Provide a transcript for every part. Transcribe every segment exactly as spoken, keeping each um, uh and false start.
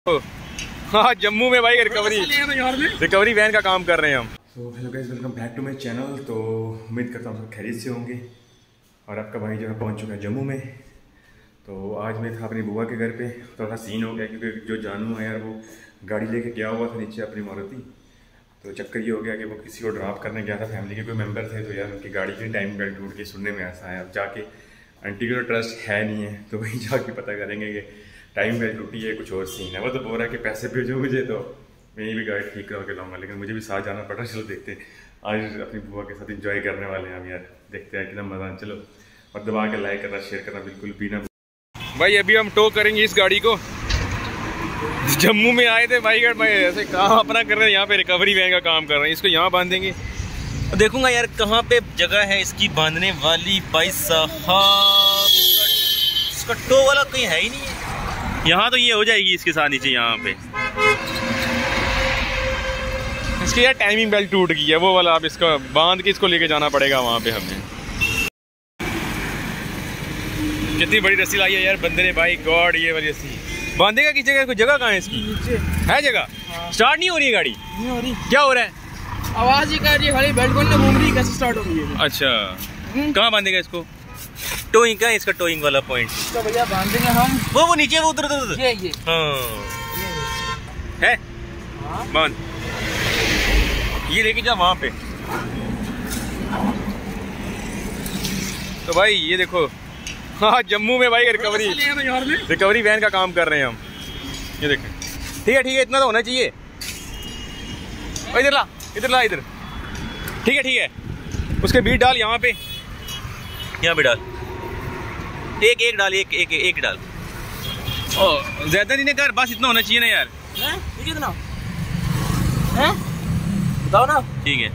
हाँ जम्मू में भाई रिकवरी रिकवरी वैन का काम कर रहे हैं हम। So hello guys, welcome back to my channel. तो उम्मीद करता हूँ सब खैरियत से होंगे और आपका भाई जो है पहुँच चुका है जम्मू में। तो आज मैं था अपनी बुआ के घर पे, थोड़ा सीन हो गया क्योंकि जो जानू है यार वो गाड़ी लेके गया हुआ था नीचे अपनी मारुति। तो चक्कर ये हो गया कि वो किसी को ड्रॉप करने गया था, फैमिली के कोई मेम्बर थे। तो यार उनकी गाड़ी की टाइम बेल्ट टूट के सुनने में ऐसा है। अब जाके आंटी को तो ट्रस्ट है नहीं है, तो वहीं जाके पता करेंगे कि टाइम बेल्ट टूटी है कुछ और सीन है। वो तो बोल रहा है कि पैसे भेजो मुझे, तो मैं भी गाड़ी ठीक करा के लाऊंगा, लेकिन मुझे भी साथ जाना पड़ा। चलो देखते हैं, आज अपनी बुआ के साथ एंजॉय करने वाले हैं हम यार। देखते हैं कितना मजा। चलो और दबा के लाइक करना, शेयर करना बिल्कुल भी ना भाई। अभी हम टो करेंगे इस गाड़ी को। जम्मू में आए थे भाई, मैं ऐसे काम अपना कर रहे हैं, यहाँ पे रिकवरी वैन का काम कर रहे हैं। इसको यहाँ बांधेंगे, देखूंगा यार कहाँ पे जगह है इसकी बांधने वाली। भाई साहब इसका टो वाला कहीं है ही नहीं है यहाँ, तो ये हो जाएगी इसके साथ नीचे यहाँ पे। इसकी यार टाइमिंग बेल्ट टूट गई है वो वाला। अब इसका बांध के इसको लेके जाना पड़ेगा वहाँ पे हमें। कितनी बड़ी रस्सी लाई है यार बंदे ने भाई, गॉड। ये वाली रस्सी बांधेगा किस जगह? कोई जगह कहाँ है इसकी? नीचे है जगह। हाँ। स्टार्ट नहीं हो रही है गाड़ी? नहीं हो रही। क्या हो रहा है? आवाज ही कर रही है खाली, बेल्ट को घूम रही है, कैसे स्टार्ट हो रही है? अच्छा कहाँ बांधेगा इसको? टोइंग का, इसका टोइंग वाला पॉइंट तो भैया बांधेंगे हम। वो वो नीचे वो उधर उधर ये ये हाँ है बांध। ये लेके जा वहाँ पे। तो भाई ये देखो, हाँ जम्मू में भाई रिकवरी रिकवरी वैन का काम कर रहे हैं हम। ये देखें, ठीक है ठीक है, इतना तो होना चाहिए। इधर ला इधर ला इधर, ठीक है ठीक है। उसके बीट डाल यहाँ पे, यहाँ पे डाल। एक एक डाल, एक एक एक डाल। ओ ज्यादा नहीं कर, बस इतना होना चाहिए ना यार। है कितना है बताओ ना। ठीक है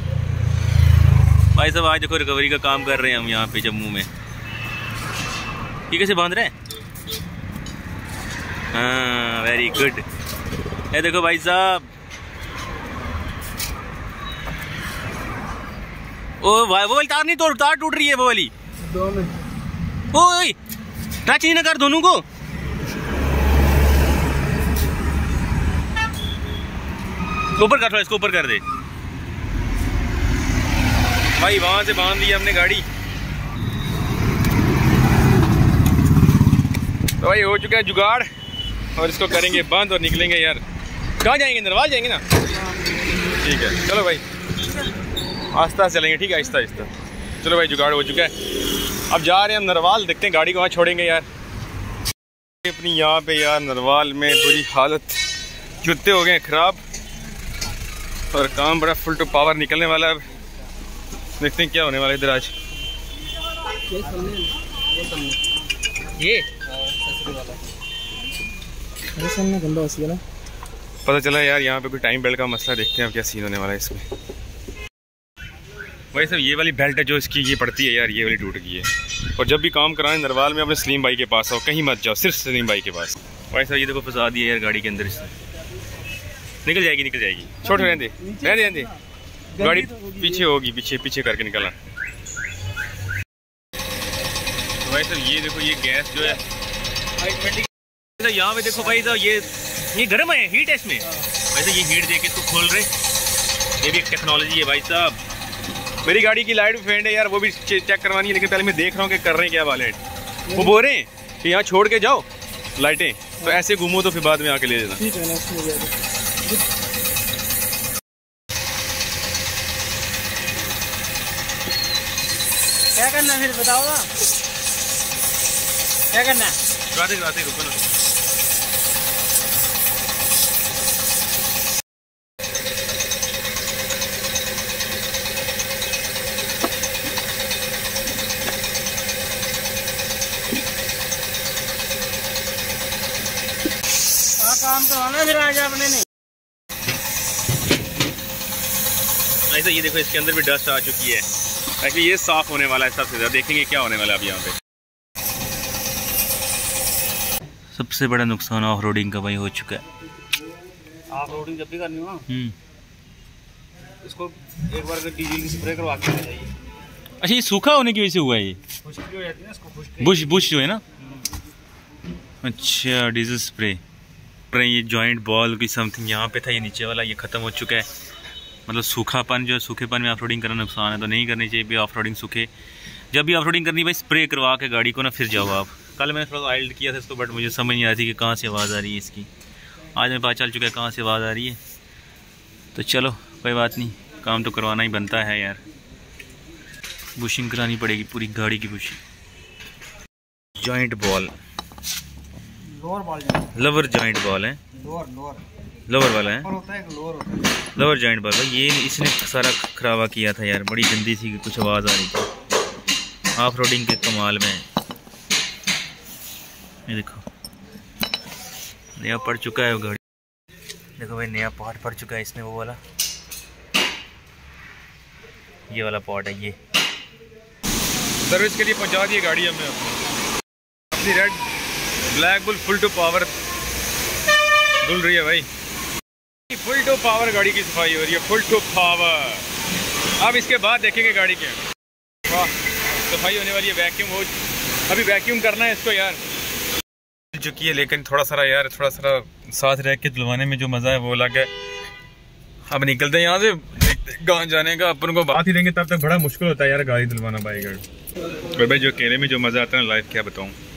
भाई साहब, आज देखो रिकवरी का काम कर रहे हैं हम यहाँ पे जम्मू में। ये कैसे बांध रहे हैं? हाँ वेरी गुड। ये देखो भाई साहब, ओ भाई वो वाली तार नहीं तोड़, तार टूट रही है वो वाली। ओए टच नहीं ना कर दोनों को। ऊपर कर, थोड़ा इसको ऊपर कर दे भाई। वहां से बांध दी हमने गाड़ी। तो भाई हो चुका है जुगाड़, और इसको करेंगे बंद और निकलेंगे यार। कहाँ जाएंगे? नरवाल जाएंगे ना? ठीक है चलो भाई, आस्ता से चलेंगे। ठीक है आहिस्ता आहिस्ता। चलो भाई जुगाड़ हो चुका है, अब जा रहे हैं हम नरवाल। देखते हैं गाड़ी को वहाँ छोड़ेंगे यार। अपनी यहाँ पे यार नरवाल में बुरी हालत, जूते हो गए ख़राब और काम बड़ा फुल टू पावर निकलने वाला है। अब देखते हैं क्या होने वाला है इधर आज। ये गंदा पता चला यार यहाँ पे कोई टाइम बेल्ट का मसला। देखते हैं अब क्या सीन होने वाला है इसमें। भाई साहब ये वाली बेल्ट है जो इसकी ये पड़ती है यार, ये वाली टूट गई है। और जब भी काम कराएं नरवाल में अपने सलीम भाई के पास आओ, कहीं मत जाओ, सिर्फ सलीम भाई के पास। भाई साहब ये देखो फंसा दिया यार गाड़ी के अंदर। इससे निकल जाएगी निकल जाएगी, छोड़ रहने दे रहने दे रहने दे। गाड़ी पीछे होगी, पीछे पीछे करके निकलना। तो भाई साहब ये देखो, ये गैस जो है यहाँ पे देखो भाई साहब, ये ये गर्म है, हीट है इसमें। वैसे ये हीट देके इसको खोल रहे, ये भी एक टेक्नोलॉजी है भाई साहब। मेरी गाड़ी की लाइट भी फेंड है यार, वो भी चेक करवानी है, लेकिन पहले मैं देख रहा हूँ कि कर रहे हैं क्या वाले। वो बोल रहे हैं कि यहाँ छोड़ के जाओ लाइटें, तो ऐसे घूमो तो फिर बाद में आके ले लेना। क्या करना फिर बताओ ना, क्या करना? राते राते रुको ना। काम करवाना फिर आज आपने नहीं। ऐसा ये देखो, इसके अंदर भी डस्ट आ चुकी है। एक्चुअली ये साफ होने वाला है सबसे ज़्यादा। देखेंगे क्या होने वाला है अब यहाँ पे। सबसे बड़ा नुकसान ऑफ रोडिंग का भाई हो चुका है। ऑफ रोडिंग जब भी करनी हो हम्म इसको एक बार डीजल की स्प्रे करवा के जाइए। अच्छा ये सूखा होने की वजह से हुआ है ये? खुश्की हो जाती है ना इसको, खुश्की। बुश बुश जो है ना। अच्छा डीजल स्प्रे। ये जॉइंट बॉल की समथिंग यहाँ पे था, ये नीचे वाला ये ख़त्म हो चुका है। मतलब सूखापन जो है, सूखेपन में ऑफ रोडिंग करना नुकसान है, तो नहीं करनी चाहिए भी ऑफ रोडिंग सूखे। जब भी ऑफ रोडिंग करनी भाई स्प्रे करवा के गाड़ी को ना फिर जाओ आप। कल मैंने थोड़ा आइल्ड किया था इसको, बट मुझे समझ नहीं आ रही थी कि कहाँ से आवाज़ आ रही है इसकी। आज मैं पता चल चुका है कहाँ से आवाज़ आ रही है। तो चलो कोई बात नहीं, काम तो करवाना ही बनता है यार। बुशिंग करानी पड़ेगी पूरी गाड़ी की bushing. Joint ball, lower ball, lower joint ball है, लोअर लोअर लोअर वाला है, और होता है एक लोअर होता है, लोअर जॉइंट बॉल। भाई ये इसने सारा खराबा किया था यार, बड़ी गंदी सी कुछ आवाज़ आ रही थी ऑफ रोडिंग के कमाल में। ये देखो नया पड़ चुका है वो गाड़ी, देखो भाई नया पार्ट पड़ चुका है इसमें, वो वाला ये वाला पार्ट है। ये सर्विस के लिए पहुंचा दी गाड़ी हमने अपनी। Red black bull full to power धुल रही है भाई, फुल टू पावर गाड़ी की सफाई हो रही है, फुल टू पावर। अब इसके बाद देखेंगे गाड़ी के वाह सफाई होने वाली है। वैक्यूम हो, अभी वैक्यूम करना है इसको यार चुकी है, लेकिन थोड़ा सारा यार थोड़ा सारा साथ रह के धुलवाने में जो मज़ा है वो अलग है। अब निकलते हैं यहाँ से, गाँव जाने का अपन को बात ही देंगे, तब तक बड़ा मुश्किल होता है यार गाड़ी धुलवाना बाइक गाड़ी। और भाई जो अकेले में जो मज़ा आता है ना लाइफ क्या बताऊँ।